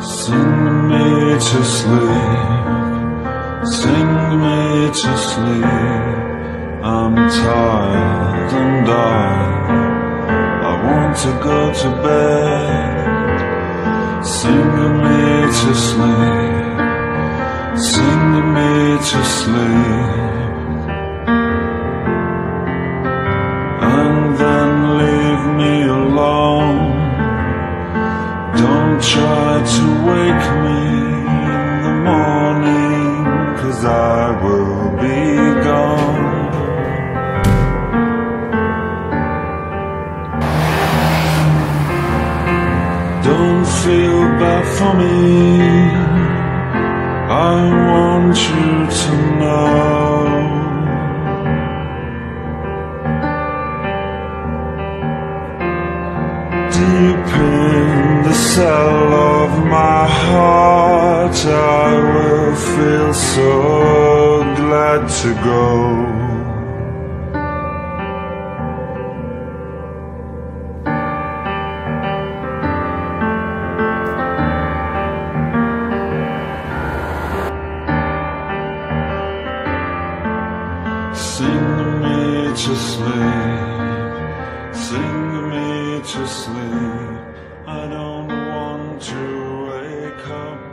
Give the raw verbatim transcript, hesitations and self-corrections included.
Sing me to sleep, sing me to sleep. I'm tired and I, I want to go to bed. Sing me to sleep, sing me to sleep. And then leave me alone. Don't try to wake me in the morning, 'cause I will be gone. Don't feel bad for me, I want you to know. Deep in the cell of my heart, I will feel so glad to go. Sing me to sleep, sing me to sleep. I don't want to wake up